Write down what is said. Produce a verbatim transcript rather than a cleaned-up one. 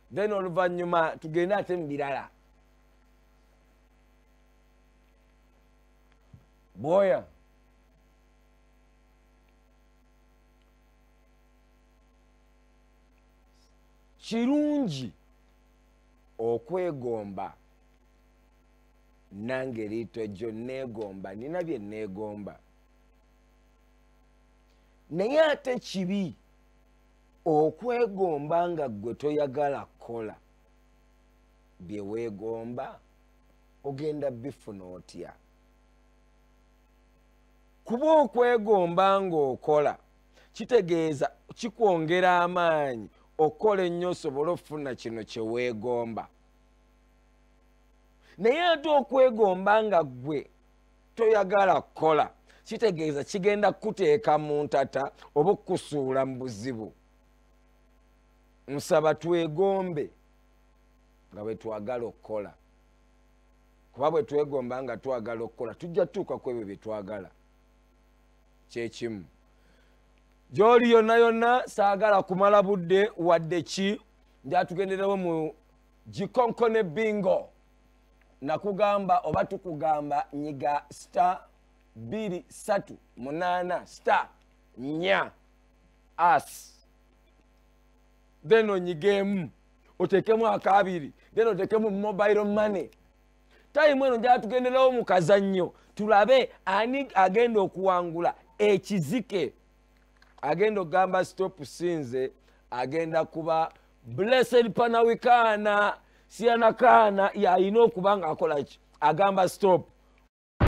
then oluvannyuma tugende ate mu birala. Bwoya kirungi okwegomba. Nange Little Joe neegomba, nina bye neegomba. Naye ate kibi okwegomba nga gwe toyagala kukola bye weegomba, ogenda bifuna otya? Kuba okwegomba ng'okola kitegeeza kikwongera amaanyi okola ennyo osobole okufuna kino kye weegomba. Naye ate okwegomba nga gwe toyagala kukola kitegeeza kigenda kuteeka mu ntata oba okusuula mu buzibu. Nsaba twegombe nga bwe twagala okukola, kuba bwe twegomba nga twagala okukola tujja tuuka ku ebyo bye twagala. Kyekimu gy'oli yonna yonna saagala kumala budde wadde ki ndyatugenderewo mu Gikonkone bingo. Nakugamba oba tukugamba nyiga star biri satu munana star nya as, then onyigemu otekemu akabiri, then otekemu mobile money. Time eno njatugenderawo mu kazannyo tulabe ani agenda okuwangula ekizike. Agenda okugamba stop sinze, agenda kuba Blessed Panawikana. Siana Kana yalina okuba nga akola ki agamba stop.